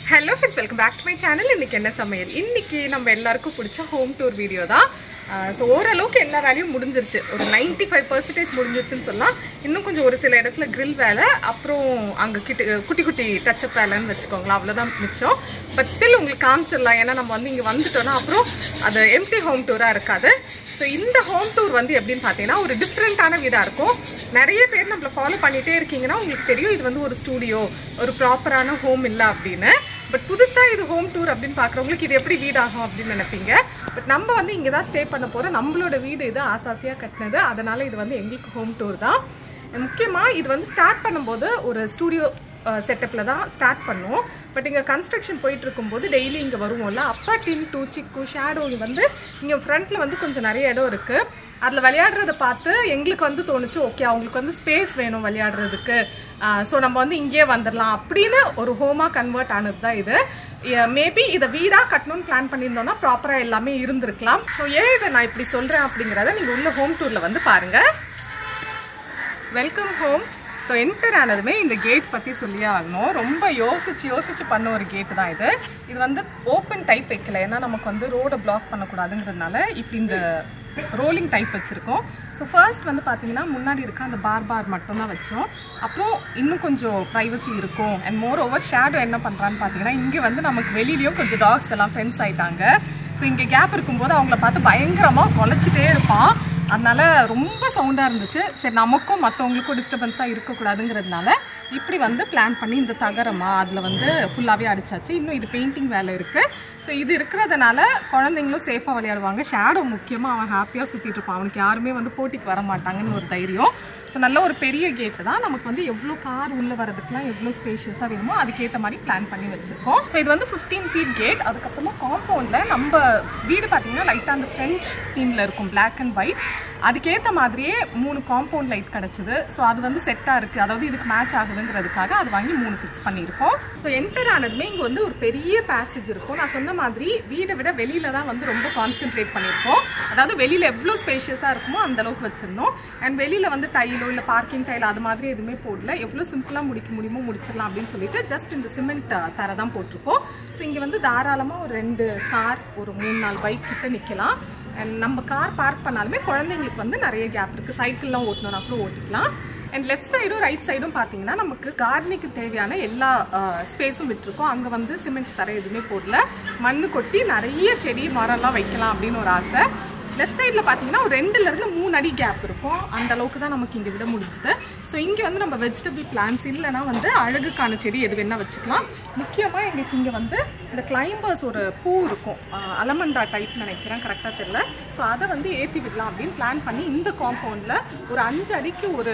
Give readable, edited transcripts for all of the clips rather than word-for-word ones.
Hello friends, welcome back to my channel. இன்னைக்கு என்ன சமையல்? இன்னைக்கு நம்ம எல்லாருக்கும் பிடிச்ச ஹோம் டூர் வீடியோ தான். சோ ஓரளவுக்கு எல்லா வேலையும் முடிஞ்சிருச்சு. ஒரு 95% முடிஞ்சிருச்சுன்னு சொல்லலாம். இன்னும் கொஞ்சம் ஒரு சில இடத்துல grill வேலை, அப்புறம் அங்க குட்டி குட்டி டச் அப் வேலைன்னு வெச்சுக்கோங்க. அவ்வளவுதான் மிச்சம். பட் ஸ்டில் உங்களுக்கு காமிச்சிடலாம். ஏன்னா நம்ம வந்து இங்க வந்துட்டோம்னா அப்புறம் அது எம்டி ஹோம் டூரா இருக்காது. ஸோ இந்த ஹோம் டூர் வந்து எப்படின்னு பார்த்தீங்கன்னா ஒரு டிஃப்ரெண்ட்டான வீடாக இருக்கும். நிறைய பேர் நம்மளை ஃபாலோ பண்ணிகிட்டே இருக்கீங்கன்னா உங்களுக்கு தெரியும் இது வந்து ஒரு ஸ்டூடியோ, ஒரு ப்ராப்பரான ஹோம் இல்லை அப்படின்னு. பட் புதுசாக இது ஹோம் டூர் அப்படின்னு பார்க்குறவங்களுக்கு இது எப்படி வீடாகும் அப்படின்னு நினைப்பீங்க. பட் நம்ம வந்து இங்கே தான் ஸ்டே பண்ண போகிறோம். நம்மளோட வீடு இது ஆசாசியாக கட்டினது, அதனால இது வந்து எங்களுக்கு ஹோம் டூர் தான். முக்கியமாக இது வந்து ஸ்டார்ட் பண்ணும்போது ஒரு ஸ்டூடியோ செட்டப்பில் தான் ஸ்டார்ட் பண்ணுவோம். பட் இங்கே கன்ஸ்ட்ரக்ஷன் போயிட்டு இருக்கும்போது டெய்லி இங்கே வருவோம்ல, அப்பா டின் டூ சிக்கு ஷேடோ வந்து இங்கே ஃப்ரண்ட்டில் வந்து கொஞ்சம் நிறைய இடம் இருக்குது. அதில் விளையாடுறத பார்த்து எங்களுக்கு வந்து தோணுச்சு, ஓகே அவங்களுக்கு வந்து ஸ்பேஸ் வேணும் விளையாடுறதுக்கு, ஸோ நம்ம வந்து இங்கேயே வந்துடலாம் அப்படின்னு ஒரு ஹோமாக கன்வெர்ட் ஆனது தான் இது. மேபி இதை வீடாக கட்டணும்னு பிளான் பண்ணியிருந்தோம்னா ப்ராப்பராக எல்லாமே இருந்திருக்கலாம். ஸோ ஏன் இதை நான் இப்படி சொல்கிறேன் அப்படிங்கிறத நீங்கள் உள்ள ஹோம் டூரில் வந்து பாருங்கள். Welcome home. ஸோ என்டர் ஆனதுமே இந்த கேட் பற்றி சொல்லியே ஆகணும். ரொம்ப யோசிச்சு பண்ண ஒரு கேட்டு தான் இது. இது வந்து ஓப்பன் டைப் வைக்கல, ஏன்னா நமக்கு வந்து ரோடை பிளாக் பண்ணக்கூடாதுங்கிறதுனால இப்படி இந்த ரோலிங் டைப் வச்சுருக்கோம். ஸோ ஃபர்ஸ்ட் வந்து பார்த்தீங்கன்னா முன்னாடி இருக்க அந்த பார் மட்டும்தான் வச்சோம். அப்புறம் இன்னும் கொஞ்சம் ப்ரைவசி இருக்கும். அண்ட் மோர் ஓவர் ஷேடோ என்ன பண்ணுறான்னு பார்த்தீங்கன்னா இங்கே வந்து நமக்கு வெளியிலையும் கொஞ்சம் டாக்ஸ் எல்லாம் ஃப்ரெண்ட்ஸ் ஆகிட்டாங்க. ஸோ இங்கே கேப் இருக்கும்போது அவங்கள பார்த்து பயங்கரமாக குலைச்சிட்டே இருப்பான். அதனால ரொம்ப சவுண்டாக இருந்துச்சு. சரி நமக்கும் மற்றவங்களுக்கும் டிஸ்டர்பன்ஸாக இருக்கக்கூடாதுங்கிறதுனால இப்படி வந்து பிளான் பண்ணி இந்த தகரமா அதில் வந்து ஃபுல்லாகவே அடிச்சாச்சு. இன்னும் இது பெயிண்டிங் வேலை இருக்குது. ஸோ இது இருக்கிறதுனால குழந்தைங்களும் சேஃபாக விளையாடுவாங்க. ஷேடோ முக்கியமாக அவன் ஹாப்பியாக சுற்றிட்டு இருப்பான். அவனுக்கு யாருமே வந்து போட்டிக்கு வர மாட்டாங்கன்னு ஒரு தைரியம். ஸோ நல்ல ஒரு பெரிய கேட்டு தான். நமக்கு வந்து எவ்வளோ கார் உள்ளே வரதுக்குலாம் எவ்வளோ ஸ்பேஷியஸாக வேணுமோ அதுக்கேற்ற மாதிரி பிளான் பண்ணி வச்சுருக்கோம். ஸோ இது வந்து 15 feet கேட். அதுக்கப்புறமா காம்பவுண்டில் நம்ம வீடு பார்த்தீங்கன்னா லைட்டாக அந்த ஃப்ரெஞ்ச் தீமில் இருக்கும், பிளாக் அண்ட் ஒயிட். அதுக்கேற்ற மாதிரியே 3 காம்பவுண்ட் லைட் கிடச்சிது. ஸோ அது வந்து செட்டாக இருக்குது, அதாவது இதுக்கு மேட்ச் ஆகுதுங்கிறதுக்காக அது வாங்கி 3 ஃபிக்ஸ் பண்ணியிருக்கோம். ஸோ என்டர் ஆனதுமே இங்கே வந்து ஒரு பெரிய பேசேஜ் இருக்கும். நான் சொன்ன மாதிரி வீடை விட வெளியில தான் வந்து ரொம்ப கான்சென்ட்ரேட் பண்ணியிருக்கோம். அதாவது வெளியில் எவ்வளோ ஸ்பேஷியஸாக இருக்குமோ அந்த அளவுக்கு வச்சிருந்தோம். அண்ட் வெளியில் வந்து டைலோ இல்லை பார்க்கிங் டைல் அது மாதிரி எதுவுமே போடல. எவ்வளோ சிம்பிளாக முடிக்க முடியுமோ முடிச்சிடலாம் அப்படின்னு சொல்லிட்டு ஜஸ்ட் இந்த சிமெண்ட் தர தான் போட்டிருக்கோம். ஸோ இங்கே வந்து தாராளமாக ஒரு 2 கார், ஒரு 3-4 பைக் கிட்ட நிற்கலாம். அண்ட் நம்ம கார் பார்க் பண்ணாலுமே குழந்தைங்களுக்கு வந்து நிறைய கேப் இருக்குது. சைக்கிள்லாம் ஓட்டணும்னா கூட ஓட்டிக்கலாம். அண்ட் லெஃப்ட் சைடும் ரைட் சைடும் பார்த்தீங்கன்னா நமக்கு கார்டனிங்க்கு தேவையான எல்லா ஸ்பேஸும் விட்டுருக்கோம். அங்கே வந்து சிமெண்ட் தர எதுவுமே போடல, மண் கொட்டி நிறைய செடி மரம்லாம் வைக்கலாம் அப்படின்னு ஒரு ஆசை. லெஃப்ட் சைடில் பார்த்தீங்கன்னா ஒரு 2-3 அடி கேப் இருக்கும். அந்த அளவுக்கு தான் நமக்கு இங்கே விட முடிஞ்சுது. ஸோ இங்கே வந்து நம்ம வெஜிடபிள் பிளான்ஸ் இல்லைனா வந்து அழகுக்கான செடி எது வேணால் வச்சுக்கலாம். முக்கியமாக எங்களுக்கு இங்கே வந்து இந்த கிளைம்பர்ஸ் ஒரு பூ இருக்கும், அலமண்டா டைப் நினைக்கிறேன், கரெக்டாக தெரியல. ஸோ அதை வந்து ஏற்றி விடலாம் அப்படின்னு பிளான் பண்ணி இந்த காம்பவுண்டில் ஒரு 5 அடிக்கு ஒரு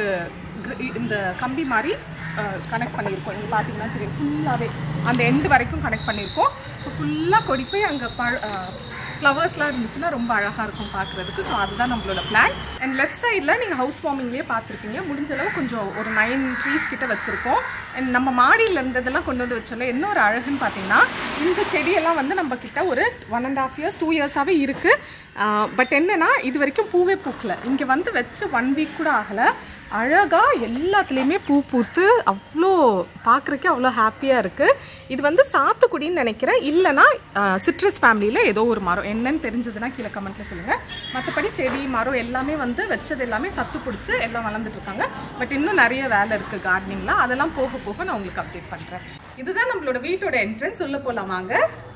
இந்த கம்பி மாதிரி கனெக்ட் பண்ணியிருக்கோம். இங்கே பார்த்தீங்கன்னா தெரியும், ஃபுல்லாகவே அந்த எண்டு வரைக்கும் கனெக்ட் பண்ணியிருக்கோம். ஸோ ஃபுல்லாக கொடி போய் அங்கே ஃப்ளவர்ஸ்லாம் இருந்துச்சுன்னா ரொம்ப அழகாக இருக்கும் பார்க்குறதுக்கு. ஸோ அதுதான் நம்மளோட பிளான். அண்ட் லெஃப்ட் சைடில் நீங்கள் ஹவுஸ் வார்மிங்லேயே பார்த்துருக்கீங்க, முடிஞ்ச அளவு கொஞ்சம் ஒரு 9 ட்ரீஸ் கிட்ட வச்சுருக்கோம். அண்ட் நம்ம மாடியில் இருந்ததெல்லாம் கொண்டு வந்து வச்சோம்ல, என்ன ஒரு அழகுன்னு பார்த்தீங்கன்னா இந்த செடியெல்லாம் வந்து நம்ம கிட்ட ஒரு 1.5 years 2 years-ஆகவே இருக்குது. பட் என்னன்னா இது வரைக்கும் பூவே பூக்கலை. இங்கே வந்து வச்சு 1 week கூட ஆகலை. அழகாக எல்லாத்துலேயுமே பூ பூத்து அவ்வளோ பார்க்குறக்கே அவ்வளோ ஹாப்பியாக இருக்குது. இது வந்து சாத்துக்குடின்னு நினைக்கிறேன், இல்லைனா சிட்ரஸ் ஃபேமிலியில் ஏதோ ஒரு மரம், என்னன்னு தெரிஞ்சதுன்னா கீழே கமெண்ட்டில் சொல்லுங்கள். மற்றபடி செடி மரம் எல்லாமே வந்து வச்சது எல்லாமே சத்து பிடிச்சி எல்லாம் வளர்ந்துட்டு இருக்காங்க. பட் இன்னும் நிறைய வேலை இருக்குது கார்டனிங்கில், அதெல்லாம் போக போக நான் உங்களுக்கு அப்டேட் பண்ணுறேன். இதுதான் நம்மளோட வீட்டோட என்ட்ரன்ஸ். உள்ள போகலாம் வாங்க.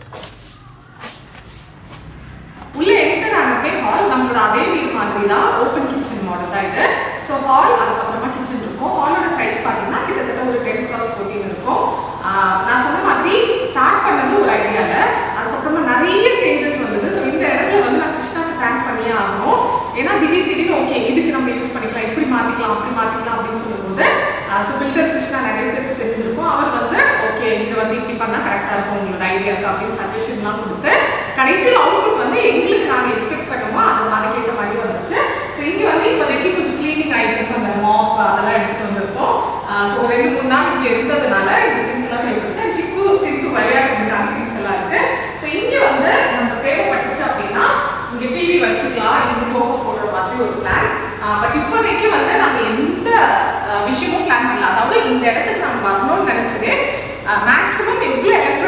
உள்ள என்டர் ஆனதே ஹால். நம்மளோட அதே வீடு மாதிரி தான், ஓப்பன் கிச்சன் மாடல் தான் இது. ஸோ ஹால், அதுக்கப்புறமா கிச்சன் இருக்கும். ஹாலோட சைஸ் பார்த்தீங்கன்னா கிட்டத்தட்ட ஒரு 10x14 இருக்கும். நான் சொன்ன மாதிரி ஸ்டார்ட் பண்ணது ஒரு ஐடியாவில், அதுக்கப்புறமா நிறைய சேஞ்சஸ் வந்தது. ஸோ இந்த இடத்துல வந்து நான் கிருஷ்ணாவுக்கு தேங்க் பண்ணியே ஆகணும். ஏன்னா திடீர்னு ஓகே இதுக்கு நம்ம யூஸ் பண்ணிக்கலாம், இப்படி மாற்றிக்கலாம் அப்படி மாற்றிக்கலாம் அப்படின்னு சொல்லும்போது ஸோ பில்டர் கிருஷ்ணா நிறைய பேருக்கு தெரிஞ்சிருக்கும். அவர் வந்து ஓகே இங்கே வந்து இப்படி பண்ணால் கரெக்டாக இருக்கும் உங்களோட ஐடியாவுக்கு அப்படின்னு சஜஷன்லாம் கொடுத்து கடைசியில் அவுட்புட் வந்து எங்களுக்கு நாங்கள் எக்ஸ்பெக்ட் பண்ணுவோம் அதுக்கேற்ற மாதிரி வந்துச்சு. ஸோ இங்கே வந்து இப்போதைக்கு கொஞ்சம் கிளீனிங் ஐட்டம்ஸ், அந்த மாப் அதெல்லாம் எடுத்துகிட்டு வந்திருக்கோம். ஸோ 2-3 நாள் இங்கே இருந்ததுனால இந்த திங்ஸ் எல்லாம் தேவைப்பட்டுச்சு. சிக்கு திங்கு விளையாடுறதுக்கான திங்ஸ் எல்லாம் இருக்கு. ஸோ இங்கே வந்து நம்ம தேவைப்பட்டுச்சு அப்படின்னா இங்கே டிவி வச்சுக்கலாம், இங்கே சோஃபா போடுற மாதிரி ஒரு பிளான். பட் இப்போதைக்கு வந்து நம்ம எந்த விஷயமும் பிளான் பண்ணல. அதாவது இந்த இடத்துக்கு நம்ம வரணும்னு நினைச்சது மேக்ஸிமம் எவ்வளோ எலக்ட்ரானிக்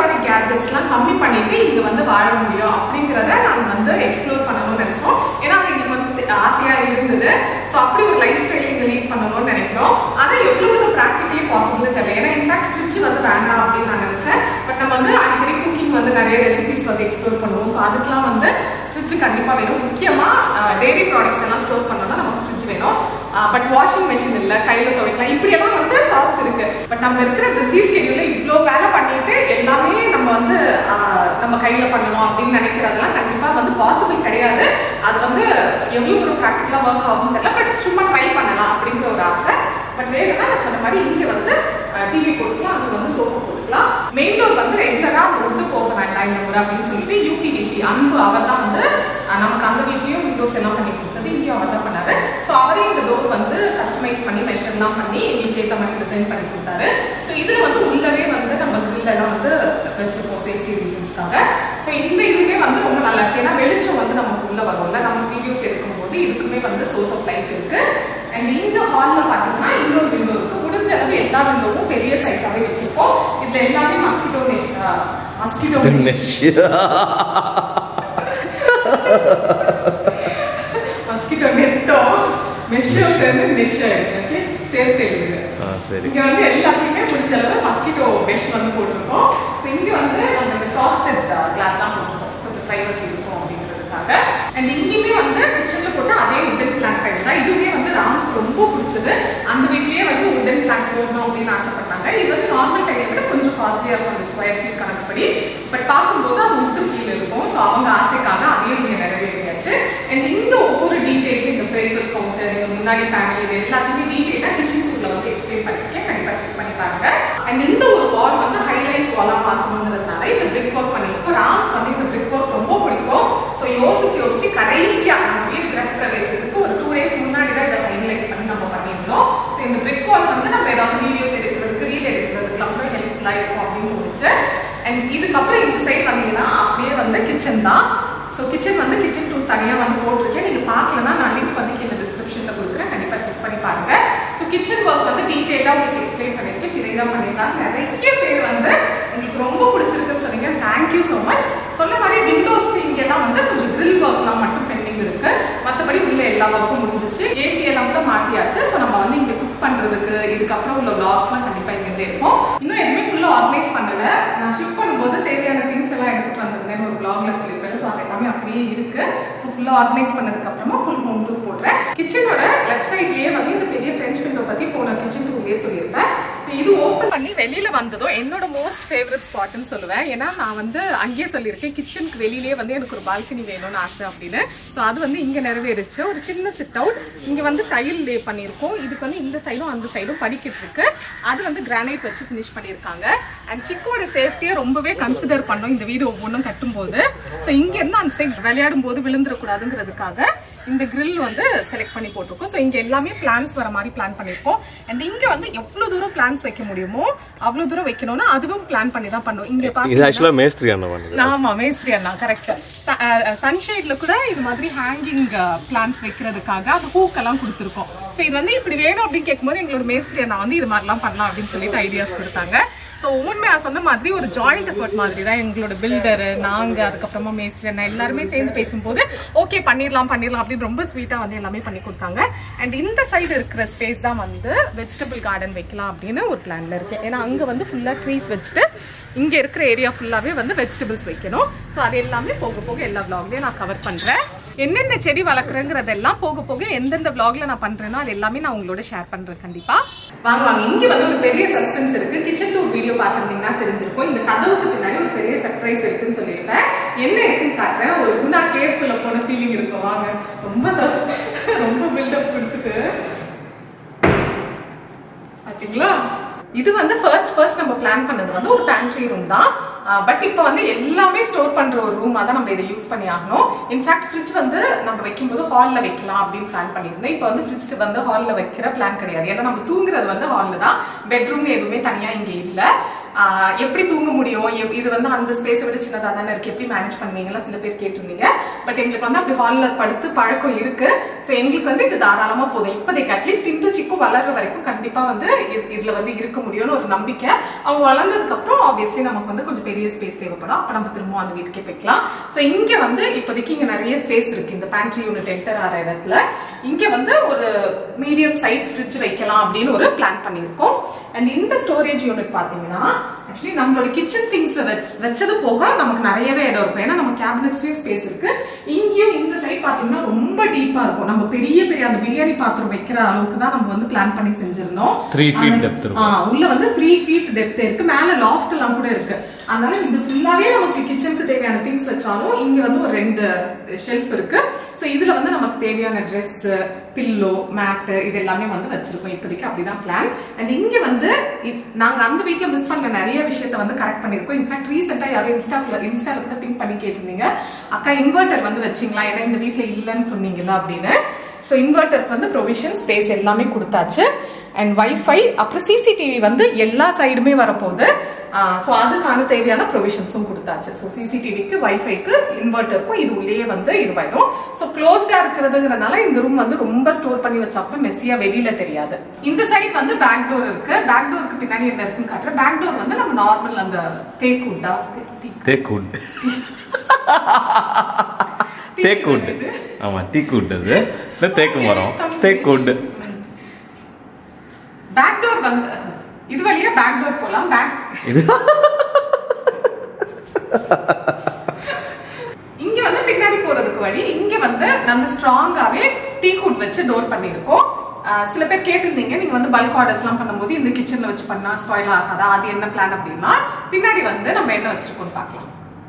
கேட்ஜெட்ஸ்லாம் கம்மி பண்ணிட்டு இங்க வந்து வாழ முடியும் அப்படிங்கிறத நாங்க வந்து எக்ஸ்ப்ளோர் பண்ணணும்னு நினைச்சோம். ஏன்னா அது எங்களுக்கு வந்து ஆசையா இருந்தது. ஸோ அப்படி ஒரு லைஃப் ஸ்டைல் இங்க லீட் பண்ணணும்னு நினைக்கிறோம். ஆனா எவ்வளவு தூரம் ப்ராக்டிகலி பாசிபிள் தெரியல. ஏன்னா இன்ஃபேக்ட் ஃப்ரிட்ஜ் வந்து வேண்டாம் அப்படின்னு நான் நினைச்சேன். பட் நம்ம வந்து அடிக்கடி குக்கிங் வந்து நிறைய ரெசிபிஸ் வந்து எக்ஸ்ப்ளோர் பண்ணுவோம். ஸோ அதுக்கெல்லாம் வந்து ஃப்ரிட்ஜ் கண்டிப்பா வேணும். முக்கியமா டெய்ரி ப்ராடக்ட்ஸ் எல்லாம் ஸ்டோர் பண்ணோம்னா நமக்கு ஃப்ரிட்ஜ் வேணும். பட் வாஷிங் மெஷின் இல்லை, கையில துவைக்கலாம், இப்படியெல்லாம் வந்து தாட்ஸ் இருக்கு. பட் நம்ம இருக்கிற பிஸி ஸ்கெடியூல்ல இவ்வளோ வேலை பண்ணிட்டு எல்லாமே நம்ம வந்து நம்ம கையில பண்ணணும் அப்படின்னு நினைக்கிறதெல்லாம் கண்டிப்பா வந்து பாசிபிள் கிடையாது. அது வந்து எவ்வளவு தூரம் ப்ராக்டிகலா ஒர்க் ஆகும் தெரியல. பட் சும்மா ட்ரை பண்ணலாம் அப்படிங்கிற ஒரு ஆசை. பட் வேணும்னா நான் சொன்ன மாதிரி இங்க வந்து டிவி போட்டுக்கலாம், அது வந்து சோஃபா போட்டுக்கலாம். மெயின் டோர் வந்து ரெகுலரா விட்டு போக வேண்டாம் இந்த முறை அப்படின்னு சொல்லிட்டு யூபிடிசி அன்பு அவர் தான் வந்து நமக்கு அந்த வீட்லயும் விண்டோஸ் எல்லாம் பண்ணி கொடுத்தது. இங்கேயும் அவர் தான் பண்ணாரு. ஸோ அவரே இந்த டோர் வந்து கஸ்டமைஸ் பண்ணி மெஷர்லாம் பண்ணி எங்களுக்கு ஏற்ற மாதிரி டிசைன் பண்ணி கொடுத்தாரு. ஸோ இதுல வந்து உள்ளவே வந்து நம்ம கிரில் எல்லாம் வந்து வச்சிருக்கோம் சேஃப்டி ரீசன்ஸ்க்காக. ஸோ இந்த இதுவுமே வந்து ரொம்ப நல்லா இருக்கு. ஏன்னா வெளிச்சம் வந்து நமக்கு உள்ள வரும்ல, நம்ம வீடியோஸ் எடுக்கும்போது இதுக்குமே வந்து சோர்ஸ் ஆஃப் லைட் இருக்கு. அண்ட் இந்த ஹால்ல பாத்தீங்கன்னா இன்னொரு விண்டோ இருக்கு. முடிஞ்ச அளவு எல்லா விண்டோவும் பெரிய சைஸாவே வச்சிருக்கோம். இதுல எல்லாமே மஸ்கிட்டோ நெட்டோ மெஷோ சேர்ந்து மெஷ் ஆயிடுச்சு. ஓகே, சேர்த்து எழுதுங்க. இங்க வந்து எல்லாத்துலயுமே முடிஞ்ச அளவு மஸ்கிட்டோ மெஷ் வந்து போட்டிருக்கோம். இங்க வந்து அந்த ஃப்ராஸ்டட் கிளாஸ் தான் போட்டிருக்கோம், கொஞ்சம் பிரைவசி இருக்கும் அப்படிங்கிறதுக்காக. அண்ட் இங்கேயுமே வந்து கிச்சன்ல போட்டு அதே உடன் பிளான் டைல் தான். இதுவுமே வந்து ராமுக்கு ரொம்ப பிடிச்சது. அந்த வீட்லயே வந்து உடன் பிளான் போடணும் அப்படின்னு ஆசைப்பட்டாங்க. இது வந்து நார்மல் டைலை விட கொஞ்சம் காஸ்ட்லியா இருக்கும் அந்த ஸ்கொயர் ஃபீட் கணக்குப்படி. பட் பார்க்கும்போது அது உட்டு ஃபீல் இருக்கும். ஸோ அவங்க ஆசைக்காக அதையும் இங்க நிறைவேறியாச்சு. அண்ட் இந்த ஒவ்வொரு டீடைல்ஸ், இந்த பிரேக்ஃபாஸ்ட் கவுண்டர், இந்த முன்னாடி பேனல், இது எல்லாத்தையுமே டீடைலா கிச்சன் குள்ள வந்து எக்ஸ்பிளைன் பண்ணிருக்கேன். கண்டிப்பா செக் பண்ணி பாருங்க. அண்ட் இந்த ஒரு வால் வந்து ஹைலைட் வாலா மாத்தணுங்கிறதுனால இந்த பிரிக் ஒர்க் பண்ணிருக்கோம். ராமுக்கு வந்து இந்த பிரிக் ஒர்க் ரொம்ப பிடிக்கும். ஸோ யோசிச்சு கடைசியா நம்ம வீடு கிரகப்பிரவேசத்துக்கு ஒரு 2 days முன்னாடி தான் இதை ஃபைனலைஸ் பண்ணி நம்ம பண்ணியிருந்தோம். ஸோ இந்த பிரிக் வால் வந்து நம்ம ஏதாவது வீடியோஸ் எடுக்கிறதுக்கு, ரீல் எடுக்கிறதுக்குலாம் கூட ஹெல்ப்ஃபுல்லா இருக்கும் அப்படின்னு தோணுச்சு. அண்ட் இதுக்கப்புறம் இந்த சைட் வந்தீங்கன்னா அப்படியே வந்து கிச்சன் தான். ஸோ கிச்சன் வந்து கிச்சன் டூல் தனியாக வந்து போட்டிருக்கேன். நீங்கள் பார்க்கலன்னா நான் லிங்க் வந்து கீழே டிஸ்கிரிப்ஷனில் கொடுக்குறேன், கண்டிப்பாக செக் பண்ணி பாருங்க. ஸோ கிச்சன் ஒர்க் வந்து டீட்டெயிலாக உங்களுக்கு எக்ஸ்பிளைன் பண்ணியிருக்கேன். பிறகுதான் பண்ணியிருக்காங்க. நிறைய பேர் வந்து உங்களுக்கு ரொம்ப பிடிச்சிருக்குன்னு சொன்னீங்க. Thank you so much. சொன்ன மாதிரி விண்டோஸ்க்கு இங்கெல்லாம் வந்து கொஞ்சம் கிரில் ஒர்க்லாம் மட்டும் பெண்டிங் இருக்கு. மற்றபடி உள்ள எல்லா ஒர்க்கும் முடிஞ்சிச்சு. ஏசி எல்லாம் கூட மாட்டியாச்சு. ஸோ நம்ம வந்து இங்கே குக் பண்ணுறதுக்கு இதுக்கப்புறம் உள்ள விளாக்ஸ்லாம் கண்டிப்பாக இங்கேருந்தே இருக்கும். இன்னும் எதுவுமே ஃபுல்லாக ஆர்கனைஸ் பண்ணல. நான் ஷிஃப்ட் பண்ணும்போது தேவையான திங்ஸ் எல்லாம் எடுத்துட்டு வந்திருந்தேன் ஒரு vlogல சொல்லியிருப்பேன். ஸோ அது எல்லாமே அப்படியே இருக்கு. ஸோ ஃபுல்லாக ஆர்கனைஸ் பண்ணதுக்கு அப்புறமா ஃபுல் ஹோம் டூர் போடுறேன். கிச்சனோட லெஃப்ட் சைட்லயே வந்து இந்த பெரிய ஃப்ரெஞ்ச் விண்டோ பத்தி போன கிச்சன் டூர்லயே சொல்லியிருப்பேன். ஸோ இது ஓப்பன் பண்ணி வெளியில வந்ததோ என்னோட மோஸ்ட் ஃபேவரட் ஸ்பாட்னு சொல்லுவேன். ஏன்னா நான் வந்து அங்கேயே சொல்லியிருக்கேன் கிச்சனுக்கு வெளியிலேயே வந்து எனக்கு ஒரு பால்கனி வேணும்னு ஆசை அப்படின்னு. ஸோ அது வந்து இங்க நிறைவேறிச்சு. ஒரு சின்ன சிட் அவுட் இங்க வந்து டைல் லே பண்ணியிருக்கோம். இதுக்கு வந்து இந்த சைடும் அந்த சைடும் படிக்கிட்டு இருக்கு. அது வந்து கிரானைட் வச்சு ஃபினிஷ் பண்ணியிருக்காங்க. அண்ட் சிக்கோட சேஃப்டியை ரொம்பவே கன்சிடர் பண்ணோம் இந்த வீடு ஒவ்வொன்றும் கட்டும் போது. ஸோ இங்க இருந்து அந்த சைட் விளையாடும் போது விழுந்துடக்கூடாதுங்கிறதுக்காக இந்த கிரில் வந்து செலக்ட் பண்ணி போட்டிருக்கோம். ஸோ இங்க எல்லாமே பிளான்ஸ் வர மாதிரி பிளான் பண்ணிருக்கோம். அண்ட் இங்க வந்து எவ்வளவு தூரம் பிளான்ஸ் வைக்க முடியுமோ அவ்வளவு தூரம் வைக்கணும்னு அதுவும் பிளான் பண்ணி தான் பண்ணுவோம். இங்க பாத்தீங்கன்னா மேஸ்திரி அண்ணா. ஆமா, மேஸ்திரி அண்ணா கரெக்ட். சன்ஷேட்ல கூட இது மாதிரி ஹேங்கிங் பிளான்ஸ் வைக்கிறதுக்காக அந்த பூக்கெல்லாம் கொடுத்துருக்கோம். ஸோ இது வந்து இப்படி வேணும் அப்படின்னு கேட்கும்போது எங்களோட மேஸ்திரி அண்ணா வந்து இது மாதிரிலாம் பண்ணலாம் அப்படின்னு சொல்லிட்டு ஐடியாஸ் கொடுத்தாங்க. ஸோ உண்மையா சொன்ன மாதிரி ஒரு ஜாயிண்ட் எஃபர்ட் மாதிரி தான் எங்களோட பில்டரு, நாங்க, அதுக்கப்புறமா மேஸ்திரி அண்ணா எல்லாருமே சேர்ந்து பேசும்போது ஓகே பண்ணிடலாம் அப்படின்னு ரொம்ப ஸ்வீட்டா வந்து எல்லாமே பண்ணி கொடுத்தாங்க. அண்ட் இந்த சைடு இருக்கிற ஸ்பேஸ் தான் வந்து வெஜிடபிள் கார்டன் வைக்கலாம் அப்படின்னு ஒரு பிளான்ல இருக்கு. ஏன்னா அங்க வந்து ஃபுல்லா ட்ரீஸ் வச்சுட்டு இங்க இருக்கிற ஏரியா ஃபுல்லாவே வந்து வெஜிடபிள்ஸ் வைக்கணும். ஸோ அது எல்லாமே போக போக எல்லா vlogலயும் நான் கவர் பண்றேன். என்னென்ன செடி வளர்க்குறேங்கிறதெல்லாம் போக போக எந்தெந்த vlogல நான் பண்றேனோ அது எல்லாமே நான் உங்களோட ஷேர் பண்றேன் கண்டிப்பா. வாங்க இங்க வந்து ஒரு பெரிய சஸ்பென்ஸ் இருக்கு. கிச்சன் டூர் வீடியோ பார்த்திருந்தீங்கன்னா தெரிஞ்சிருக்கும். இந்த கதவுக்கு பின்னாடி ஒரு பெரிய சர்ப்ரைஸ் இருக்குன்னு சொல்லியிருப்பேன். என்ன இருக்குன்னு காட்டுறேன். ஒரு குணா கேர்ஃபுல்ல போன ஃபீலிங் இருக்கும். வாங்க, ரொம்ப பில்டப் கொடுத்துட்டு பாத்தீங்களா. இது வந்து ஃபர்ஸ்ட் நம்ம பிளான் பண்ணது வந்து ஒரு பேண்ட்ரி ரூம் தான். பட் இப்போ வந்து எல்லாமே ஸ்டோர் பண்ற ஒரு ரூமா தான் நம்ம இதை யூஸ் பண்ணி ஆகணும். இன்ஃபேக்ட் ஃப்ரிட்ஜ் வந்து நம்ம வைக்கும்போது ஹால்ல வைக்கலாம் அப்படின்னு பிளான் பண்ணியிருந்தோம். இப்போ வந்து ஃப்ரிட்ஜ் வந்து ஹால்ல வைக்கிற பிளான் கிடையாது. ஏன்னா நம்ம தூங்குறது வந்து ஹால்ல தான். பெட்ரூம் எதுவுமே தனியா இங்க இல்லை. எப்படி தூங்க முடியும், இது வந்து அந்த ஸ்பேஸை விட சின்னதாக தானே இருக்கு, எப்படி மேனேஜ் பண்ணுவீங்களா சில பேர் கேட்டிருந்தீங்க. பட் எங்களுக்கு வந்து அப்படி ஹாலில் படுத்து பழக்கம் இருக்கு. ஸோ எங்களுக்கு வந்து இது தாராளமாக போதும். இப்போதைக்கு அட்லீஸ்ட் டிண்டு சிக்கு வளர்ற வரைக்கும் கண்டிப்பாக வந்து இதில் வந்து இருக்க முடியும்னு ஒரு நம்பிக்கை. அவங்க வளர்ந்ததுக்கு அப்புறம் ஆப்வியஸ்லி நமக்கு வந்து கொஞ்சம் பெரிய ஸ்பேஸ் தேவைப்படும். அப்போ நம்ம திரும்ப அந்த வீட்டுக்கே போய்க்கலாம். ஸோ இங்கே வந்து இப்போதைக்கு இங்கே நிறைய ஸ்பேஸ் இருக்கு. இந்த பேண்ட்ரி யூனிட் என்டர் ஆகிற இடத்துல இங்கே வந்து ஒரு மீடியம் சைஸ் ஃப்ரிட்ஜ் வைக்கலாம் அப்படின்னு ஒரு பிளான் பண்ணியிருக்கோம். அண்ட் இந்த ஸ்டோரேஜ் யூனிட் பார்த்தீங்கன்னா ஆக்சுவலி நம்மளோட கிச்சன் திங்ஸ் வச்சது போக நமக்கு நிறையவே இடம் இருக்கும். ஏன்னா நம்ம கேபினட்ஸ்லயும் ஸ்பேஸ் இருக்கு. இங்கேயும் இந்த சைட் பாத்தீங்கன்னா ரொம்ப டீப்பா இருக்கும். நம்ம பெரிய பெரிய அந்த பிரியாணி பாத்திரம் வைக்கிற அளவுக்கு தான் நம்ம வந்து பிளான் பண்ணி செஞ்சிருந்தோம். 3 feet டெப்த் இருக்கும். உள்ள வந்து 3 feet டெப்த் இருக்கு. மேல லாஃப்ட் எல்லாம் கூட இருக்கு. அதனால இந்த ஃபுல்லாவே நமக்கு கிச்சனுக்கு தேவையான திங்ஸ் வச்சாலும் இங்க வந்து ஒரு 2 ஷெல்ஃப் இருக்கு. ஸோ இதுல வந்து நமக்கு தேவையான ட்ரெஸ், பில்லோ, மேட் இது எல்லாமே வந்து வச்சிருக்கோம். இப்போதைக்கு அப்படிதான் பிளான். அண்ட் இங்க வந்து நாங்க அந்த வீட்டுல மிஸ் பண்ண நிறைய விஷயத்த வந்து கரெக்ட் பண்ணிருக்கோம். இன்ஃபேக்ட் ரீசெண்டா யாரும் இன்ஸ்டால கூட பின் பண்ணி கேட்டிருந்தீங்க, அக்கா இன்வெர்டர் வந்து வச்சிங்களா, ஏன்னா இந்த வீட்டுல இல்லைன்னு சொன்னீங்களா அப்படின்னு. ஸோ இன்வெர்டருக்கு வந்து ப்ரொவிஷன் ஸ்பேஸ் எல்லாமே கொடுத்தாச்சு. அண்ட் வைஃபை அப்புறம் சிசிடிவி வந்து எல்லா சைடுமே வரப்போகுது. ஸோ அதுக்கான தேவையான ப்ரொவிஷன்ஸும் கொடுத்தாச்சு. ஸோ சிசிடிவிக்கு, வைஃபைக்கு, இன்வெர்டருக்கும் இது உள்ளே வந்து இதுவாயிடும். ஸோ க்ளோஸ்டா இருக்கிறதுங்கிறதுனால இந்த ரூம் வந்து ரொம்ப ஸ்டோர் பண்ணி வச்சாப்ப மெஸ்ஸியா வெளியில தெரியாது. இந்த சைடு வந்து பேக் டோர் இருக்கு. பேக் டோருக்கு பின்னாடி என்ன இருக்குன்னு காட்டுறேன். பேக் டோர் வந்து நம்ம நார்மல் அந்த தேக்குட்டா தேக்குட் தேக்குட் ஆமா டீக்குட் அது தேக்கு மரம் தேக்குட். பேக் டோர் வந்து இது வழியா பேக் டோர் போலாம். பேக் இங்க வந்து பின்னாடி போறதுக்கு வழி. இங்க வந்து நம்ம ஸ்ட்ராங்காவே டீக்குட் வச்சு டோர் பண்ணிருக்கோம். சில பேர் கேட்டிருந்தீங்க, நீங்க வந்து பல்க் ஆர்டர்ஸ் எல்லாம் பண்ணும்போது இந்த கிச்சன்ல வச்சு பண்ணா ஸ்பாயில் ஆகாதா, அது என்ன பிளான் அப்படின்னா பின்னாடி வந்து நம்ம என்ன வச்சிருக்கோம் பார்க்கலாம்.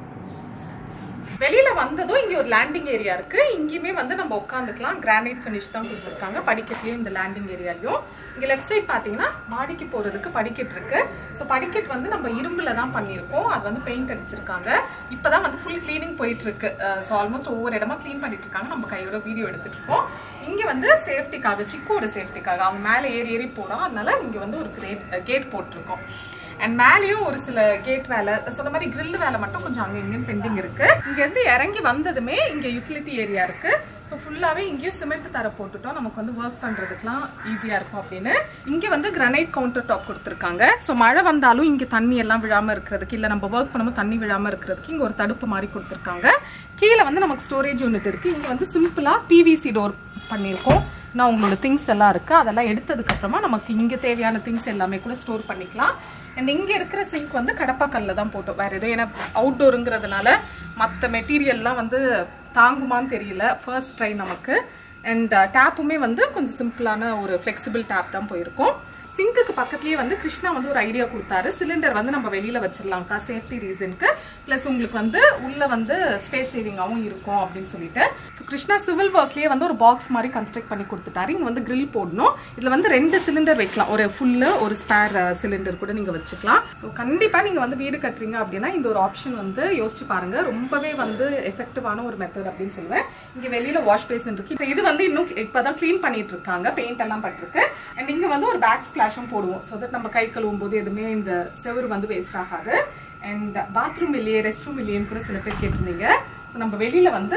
வெளியில வந்ததும் இங்க ஒரு லேண்டிங் ஏரியா இருக்கு. இங்கேயுமே வந்து நம்ம உட்காந்துக்கலாம். கிரானைட் ஃபினிஷ் தான் கொடுத்துருக்காங்க. படிக்கட்லயும் இந்த லேண்டிங் ஏரியாலையும். இங்க லெஃப்ட் சைட் பாத்தீங்கன்னா மாடிக்கு போறதுக்கு படிக்கட் இருக்கு. ஸோ படிக்கட் வந்து நம்ம இரும்புல தான் பண்ணிருக்கோம். அது வந்து பெயிண்ட் அடிச்சிருக்காங்க. இப்பதான் வந்து ஃபுல் கிளீனிங் போயிட்டு இருக்கு. ஸோ ஆல்மோஸ்ட் ஒவ்வொரு இடமா கிளீன் பண்ணிட்டு இருக்காங்க. நம்ம கையோட வீடியோ எடுத்துட்டு இருக்கோம். இங்க வந்து சேஃப்டிக்காக, சிக்கோட சேஃப்டிக்காக அவன் மேல ஏறி போறான். அதனால இங்க வந்து ஒரு கேட் போட்டிருக்கோம். அண்ட் மேலேயும் ஒரு சில கேட் வேலை, சொன்ன மாதிரி கிரில் வேலை மட்டும் கொஞ்சம் அங்கே இங்கேயும் பெண்டிங் இருக்கு. இங்க இருந்து இறங்கி வந்ததுமே இங்க யூட்டிலிட்டி ஏரியா இருக்கு. ஸோ ஃபுல்லாவே இங்கேயும் சிமெண்ட் தர போட்டுட்டோம். நமக்கு வந்து ஒர்க் பண்றதுக்குலாம் ஈஸியா இருக்கும் அப்படின்னு. இங்க வந்து கிரானைட் கவுண்டர் டாப் கொடுத்துருக்காங்க. ஸோ மழை வந்தாலும் இங்க தண்ணி எல்லாம் விழாம இருக்கிறதுக்கு, இல்ல நம்ம ஒர்க் பண்ணும்போது தண்ணி விழாம இருக்கிறதுக்கு இங்க ஒரு தடுப்பு மாதிரி கொடுத்துருக்காங்க. கீழே வந்து நமக்கு ஸ்டோரேஜ் யூனிட் இருக்கு. இங்க வந்து சிம்பிளா பிவிசி டோர் பண்ணியிருக்கோம். நான் உங்களோட திங்ஸ் எல்லாம் இருக்கு. அதெல்லாம் எடுத்ததுக்கு அப்புறமா நமக்கு இங்க தேவையான திங்ஸ் எல்லாமே கூட ஸ்டோர் பண்ணிக்கலாம். அண்ட் இங்க இருக்கிற சிங்க் வந்து கடப்பாக்கல்ல தான் போட்டோம். வேற எதுவும், ஏன்னா அவுட்டோருங்கிறதுனால மற்ற மெட்டீரியல்லாம் வந்து தாங்குமான்னு தெரியல. ஃபர்ஸ்ட் ட்ரை நமக்கு. அண்ட் டேப்புமே வந்து கொஞ்சம் சிம்பிளான ஒரு ஃபிளெக்சிபிள் டேப் தான் போயிருக்கும். சிங்க்குக்கு பக்கத்துலயே வந்து கிருஷ்ணா வந்து ஒரு ஐடியா கொடுத்தாரு. சிலிண்டர் வந்து நம்ம வெளியில வச்சிடலாம்க்கா சேஃப்டி ரீசனுக்கு, பிளஸ் உங்களுக்கு வந்து உள்ள வந்து ஸ்பேஸ் சேவிங்காகவும் இருக்கும் அப்படின்னு சொல்லிட்டு. ஸோ கிருஷ்ணா சிவில் ஒர்க்லயே வந்து ஒரு பாக்ஸ் மாதிரி கன்ஸ்ட்ரக்ட் பண்ணி கொடுத்துட்டாரு. இங்க வந்து கிரில் போடணும். இதுல வந்து 2 சிலிண்டர் வைக்கலாம். ஒரு ஃபுல்லு, ஒரு ஸ்பேர் சிலிண்டர் கூட நீங்க வச்சுக்கலாம். ஸோ கண்டிப்பா நீங்க வந்து வீடு கட்டுறீங்க அப்படின்னா இந்த ஒரு ஆப்ஷன் வந்து யோசிச்சு பாருங்க. ரொம்பவே வந்து எஃபெக்டிவான ஒரு மெத்தட் அப்படின்னு சொல்லுவேன். இங்க வெளியில வாஷ் பேசின் இருக்கு. இது வந்து இன்னும் இப்பதான் கிளீன் பண்ணிட்டு இருக்காங்க. பெயிண்ட் எல்லாம் பட்டிருக்கு. அண்ட் இங்க வந்து ஒரு பேக் ஸ்பிளாஷும் போடுவோம். ஸோ தட் நம்ம கை கழுவும் போது எதுவுமே இந்த செவரு வந்து வேஸ்ட் ஆகாது. அண்ட் பாத்ரூம் இல்லையே, ரெஸ்ட் ரூம் இல்லையேன்னு கூட சில பேர் கேட்டிருந்தீங்க. ஸோ நம்ம வெளியில வந்து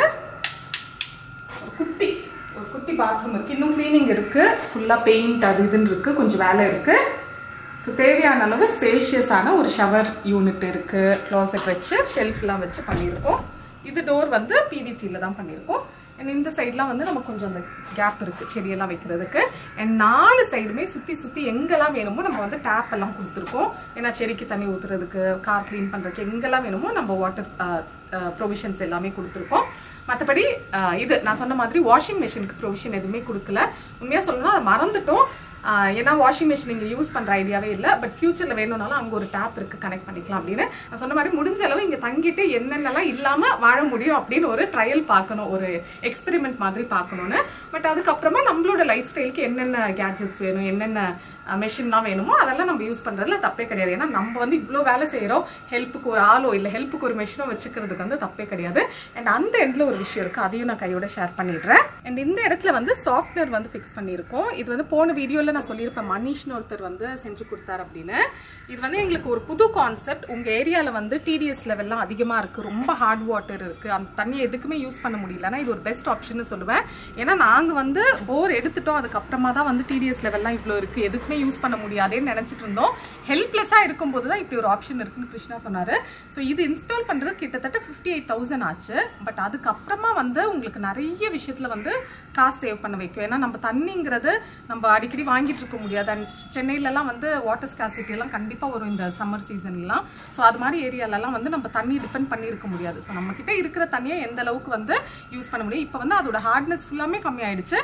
ஒரு குட்டி பாத்ரூம் இருக்கு. இன்னும் கிளீனிங் இருக்கு. ஃபுல்லா பெயிண்ட் அது இதுன்னு இருக்கு. கொஞ்சம் வேலை இருக்கு. ஸோ தேவையான அளவு ஸ்பேஷியஸான ஒரு ஷவர் யூனிட் இருக்கு. க்ளாசெட் வச்சு ஷெல்ஃப்லாம் வச்சு பண்ணியிருக்கோம். இது டோர் வந்து பிவிசியில தான் பண்ணியிருக்கோம். அண்ட் இந்த சைட்லாம் வந்து நமக்கு கொஞ்சம் அந்த கேப் இருக்கு செடியெல்லாம் வைக்கிறதுக்கு. அண்ட் 4 சைடுமே சுத்தி எங்கெல்லாம் வேணுமோ நம்ம வந்து டேப் எல்லாம் கொடுத்துருக்கோம். ஏன்னா செடிக்கு தண்ணி ஊத்துறதுக்கு, கார் கிளீன் பண்றதுக்கு எங்கெல்லாம் வேணுமோ நம்ம வாட்டர் ப்ரொவிஷன்ஸ் எல்லாமே கொடுத்துருக்கோம். மற்றபடி இது நான் சொன்ன மாதிரி வாஷிங் மிஷினுக்கு ப்ரொவிஷன் எதுவுமே கொடுக்கல. உண்மையா சொல்லணும்னா அதை மறந்துட்டோம். ஏன்னா வாஷிங் மிஷின் இங்கே யூஸ் பண்ணுற ஐடியாவே இல்லை. பட் ஃபியூச்சரில் வேணும்னாலும் அங்கே ஒரு டேப் இருக்குது, கனெக்ட் பண்ணிக்கலாம் அப்படின்னு. நான் சொன்ன மாதிரி முடிஞ்ச அளவு இங்கே தங்கிட்டு என்னென்னலாம் இல்லாமல் வாழ முடியும் அப்படின்னு ஒரு ட்ரையல் பார்க்கணும், ஒரு எக்ஸ்பெரிமெண்ட் மாதிரி பார்க்கணுன்னு. பட் அதுக்கப்புறமா நம்மளோட லைஃப் ஸ்டைலுக்கு என்னென்ன கேட்ஜெட்ஸ் வேணும், என்னென்ன மெஷின்லாம் வேணுமோ அதெல்லாம் நம்ம யூஸ் பண்ணுறதுல தப்பே கிடையாது. ஏன்னா நம்ம வந்து இவ்வளோ வேலை செய்கிறோம், ஹெல்ப்புக்கு ஒரு ஆளோ இல்லை ஹெல்ப்புக்கு ஒரு மெஷினோ வச்சுக்கிறதுக்கு வந்து தப்பே கிடையாது. அண்ட் அந்த எண்டில் ஒரு விஷயம் இருக்குது, அதையும் நான் கையோட ஷேர் பண்ணிடுறேன். அண்ட் இந்த இடத்துல வந்து சாஃப்ட்வேர் வந்து ஃபிக்ஸ் பண்ணியிருக்கோம். இது வந்து போன வீடியோவில் நான் சொல்லியிருப்பேன், மனிஷ்னு ஒருத்தர் வந்து செஞ்சு கொடுத்தாரு அப்படின்னு. இது வந்து எங்களுக்கு ஒரு புது கான்செப்ட். உங்கள் ஏரியாவில் வந்து டிடிஎஸ் லெவல்லாம் அதிகமாக இருக்குது, ரொம்ப ஹார்ட் வாட்டர் இருக்குது, அந்த தண்ணி எதுக்குமே யூஸ் பண்ண முடியலன்னா இது ஒரு பெஸ்ட் ஆப்ஷன் சொல்லுவேன். ஏன்னா நாங்கள் வந்து போர் எடுத்துட்டோம், அதுக்கப்புறமா தான் வந்து டிடிஎஸ் லெவல்லாம் இவ்வளோ இருக்குது, எதுக்குமே யூஸ் பண்ண முடியாதேன்னு நினைச்சிட்டு இருந்தோம். ஹெல்ப்லெஸ்ஸாக இருக்கும்போது தான் இப்படி ஒரு ஆப்ஷன் இருக்குன்னு கிருஷ்ணா சொன்னாரு. ஸோ இது இன்ஸ்டால் பண்ணுறது கிட்டத்தட்ட 58,000 ஆச்சு. பட் அதுக்கப்புறமா வந்து உங்களுக்கு நிறைய விஷயத்துல வந்து காசு சேவ் பண்ண வைக்கும். ஏன்னா நம்ம தண்ணிங்கிறது நம்ம அடிக்கடி வாங்கிட்டு இருக்க முடியாது. அண்ட் சென்னையிலலாம் வந்து வாட்டர் ஸ்காசிட்டி எல்லாம் கண்டிப்பாக வரும் இந்த சம்மர் சீசன்லாம். ஸோ அது மாதிரி ஏரியாலலாம் வந்து நம்ம தண்ணி டிபெண்ட் பண்ணி இருக்க முடியாது. ஸோ நம்ம கிட்ட இருக்கிற தண்ணியை எந்த அளவுக்கு வந்து யூஸ் பண்ண முடியும். இப்போ வந்து அதோட ஹார்ட்னஸ் ஃபுல்லாமே கம்மி ஆயிடுச்சு.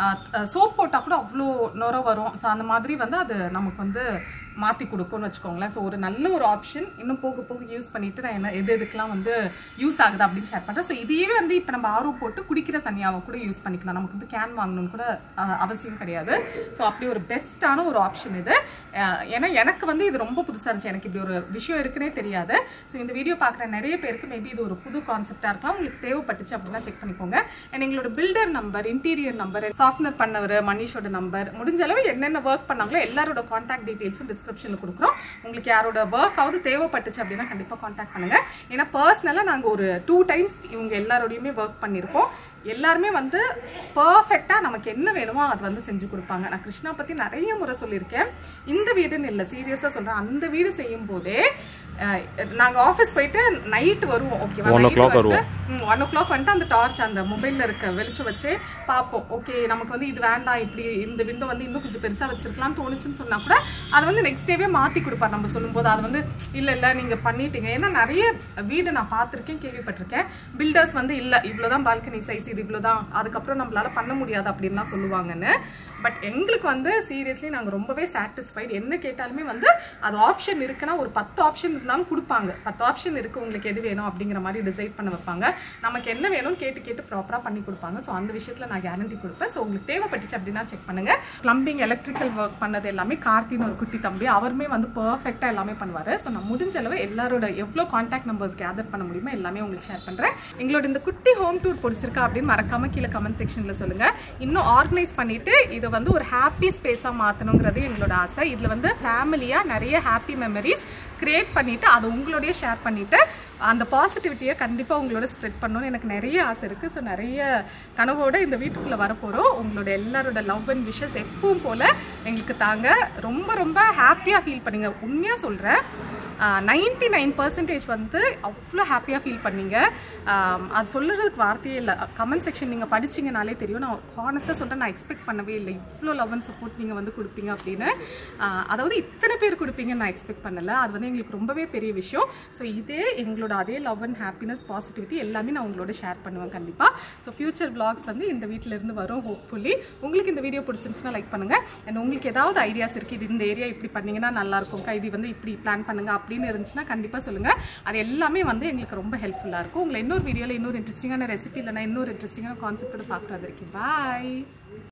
சோப் போட்டால் கூட அவ்வளோ நுர வரும். ஸோ அந்த மாதிரி வந்து அது நமக்கு வந்து மாற்றி கொடுக்கும்னு வச்சுக்கோங்களேன். ஸோ ஒரு நல்ல ஒரு ஆப்ஷன். இன்னும் போக போக யூஸ் பண்ணிட்டு நான் என்ன எதுக்கெல்லாம் வந்து யூஸ் ஆகுது அப்படின்னு ஷேர் பண்ணுறேன். ஸோ இதையே வந்து இப்போ நம்ம ஆர்ஓ போட்டு குடிக்கிற தண்ணியாவை கூட யூஸ் பண்ணிக்கலாம். நமக்கு வந்து கேன் வாங்கணும்னு கூட அவசியம் கிடையாது. ஸோ அப்படி ஒரு பெஸ்ட்டான ஒரு ஆப்ஷன் இது. ஏன்னா எனக்கு வந்து இது ரொம்ப புதுசாக இருந்துச்சு, எனக்கு இப்படி ஒரு விஷயம் இருக்குன்னே தெரியாது. ஸோ இந்த வீடியோ பார்க்குற நிறைய பேருக்கு மேபி இது ஒரு புது கான்செப்டாக இருக்கலாம். உங்களுக்கு தேவைப்பட்டுச்சு அப்படின்னா செக் பண்ணிக்கோங்க. அண்ட் எங்களோட builder number, interior number, software பண்ணவர் மனிஷோட நம்பர், முடிஞ்ச அளவு என்னென்ன ஒர்க் பண்ணாங்களோ எல்லாரோட கான்டாக்ட் டீட்டெயில்ஸும் டிஸ்கிரிப்ஷனில் கொடுக்குறோம். உங்களுக்கு யாரோட ஒர்க் ஆகுது தேவைப்பட்டுச்சு அப்படின்னா கண்டிப்பாக கான்டாக்ட் பண்ணுங்க. ஏன்னா பர்சனலாக நாங்கள் ஒரு 2 டைம்ஸ் இவங்க எல்லாரோடையுமே ஒர்க் பண்ணியிருக்கோம். எல்லாருமே வந்து பர்ஃபெக்டாக நமக்கு என்ன வேணுமோ அது வந்து செஞ்சு கொடுப்பாங்க. நான் கிருஷ்ணா பற்றி நிறைய முறை சொல்லியிருக்கேன். இந்த வீடுன்னு இல்லை, சீரியஸாக சொல்கிறேன். அந்த வீடு செய்யும் போதே நாங்கள் ஆஃபீஸ் போயிட்டு நைட் வருவோம். ஓகேவா, 1 o'clock வருவோம். 1 o'clock வந்துட்டு அந்த டார்ச் அந்த மொபைலில் இருக்க வெளிச்சம் வச்சு பார்ப்போம். ஓகே நமக்கு வந்து இது வேண்டாம், இப்படி இந்த விண்டோ வந்து இன்னும் கொஞ்சம் பெருசாக வச்சிருக்கலாம்னு தோணுச்சுன்னு சொன்னால் கூட அதை வந்து நெக்ஸ்ட் டேவே மாற்றி கொடுப்பார். நம்ம சொல்லும்போது அது வந்து இல்லை நீங்கள் பண்ணிட்டீங்க. ஏன்னா நிறைய வீடு நான் பார்த்துருக்கேன், கேள்விப்பட்டிருக்கேன். பில்டர்ஸ் வந்து இல்லை இவ்வளோதான் பால்கனி சைஸ், இது இவ்வளோதான், அதுக்கப்புறம் நம்மளால பண்ண முடியாது அப்படின்லாம் சொல்லுவாங்கன்னு. பட் எங்களுக்கு வந்து சீரியஸ்லி நாங்கள் ரொம்பவே சாட்டிஸ்ஃபைடு. என்ன கேட்டாலுமே வந்து அது ஆப்ஷன் இருக்குன்னா ஒரு 10 ஆப்ஷன் இருந்தாலும் கொடுப்பாங்க. 10 ஆப்ஷன் இருக்குது, உங்களுக்கு எது வேணும் அப்படிங்கிற மாதிரி டிசைட் பண்ண வைப்பாங்க. நமக்கு என்ன வேணும்னு கேட்டு ப்ராப்பராக பண்ணி கொடுப்பாங்க. ஸோ அந்த விஷயத்தில் நான் கேரண்டி கொடுப்பேன். ஸோ உங்களுக்கு தேவைப்பட்டுச்சு அப்படின்னா செக் பண்ணுங்க. பிளம்பிங், எலக்ட்ரிக்கல் ஒர்க் பண்ணது எல்லாமே கார்த்தின்னு ஒரு குட்டி தம்பி, அவருமே வந்து பர்ஃபெக்டாக எல்லாமே பண்ணுவார். ஸோ நான் முடிஞ்ச அளவு எல்லாரோட எவ்வளோ கான்டாக்ட் நம்பர்ஸ் கேதர் பண்ண முடியுமோ எல்லாமே உங்களுக்கு ஷேர் பண்ணுறேன். எங்களோட இந்த குட்டி ஹோம் டூர் பிடிச்சிருக்கா அப்படின்னு மறக்காம கீழே கமெண்ட் செக்ஷனில் சொல்லுங்கள். இன்னும் ஆர்கனைஸ் பண்ணிட்டு இதை வந்து ஒரு ஹாப்பி ஸ்பேஸாக மாற்றணுங்கிறது எங்களோட ஆசை. இதில் வந்து ஃபேமிலியாக நிறைய ஹாப்பி மெமரிஸ் கிரியேட் பண்ணிவிட்டு அதை உங்களோடய ஷேர் பண்ணிவிட்டு அந்த பாசிட்டிவிட்டியை கண்டிப்பாக உங்களோட ஸ்ப்ரெட் பண்ணணும்னு எனக்கு நிறைய ஆசை இருக்குது. ஸோ நிறைய கனவோடு இந்த வீட்டுக்குள்ளே வரப்போகிறோம். உங்களோட எல்லாரோட லவ் அண்ட் விஷஸ் எப்பவும் போல் எங்களுக்கு தாங்க. ரொம்ப ரொம்ப ஹாப்பியாக ஃபீல் பண்ணுங்க. உண்மையாக சொல்கிறேன், 99% வந்து அவ்வளோ ஹாப்பியாக ஃபீல் பண்ணீங்க. அது சொல்லுறதுக்கு வார்த்தையே இல்லை. கமெண்ட் செக்ஷன் நீங்கள் படிச்சிங்கனாலே தெரியும். நான் ஹானஸ்ட்டாக சொல்கிறேன், நான் எக்ஸ்பெக்ட் பண்ணவே இல்லை இவ்வளோ லவ் அண்ட் சப்போர்ட் நீங்கள் வந்து கொடுப்பீங்க அப்படின்னு. அதாவது இத்தனை பேர் கொடுப்பீங்கன்னு நான் எக்ஸ்பெக்ட் பண்ணலை. அது வந்து எங்களுக்கு ரொம்பவே பெரிய விஷயம். ஸோ இதே எங்களோட அதே லவ் அண்ட் ஹாப்பினஸ், பாசிட்டிவிட்டி எல்லாமே நான் உங்களோட ஷேர் பண்ணுவேன் கண்டிப்பாக. ஸோ ஃபியூச்சர் விளாக்ஸ் வந்து இந்த வீட்டிலேருந்து வரும் ஹோப்ஃபுல்லி. உங்களுக்கு இந்த வீடியோ பிடிச்சிருந்துச்சுன்னா லைக் பண்ணுங்கள். அண்ட் உங்களுக்கு ஏதாவது ஐடியாஸ் இருக்குது, இது இந்த ஏரியா இப்படி பண்ணிங்கன்னா நல்லாயிருக்கும், இது வந்து இப்படி பிளான் பண்ணுங்கள் அப்படின்னு இருந்துச்சுன்னா கண்டிப்பாக சொல்லுங்கள். அது எல்லாமே வந்து எங்களுக்கு ரொம்ப ஹெல்ப்ஃபுல்லாக இருக்கும். உங்களை இன்னொரு வீடியோவில் இன்னொரு இன்ட்ரெஸ்டிங்கான ரெசிபி இல்லைனா இன்னொரு இன்ட்ரெஸ்டிங்கான கான்செப்டோட பார்க்குறது வரைக்கும் பாய்.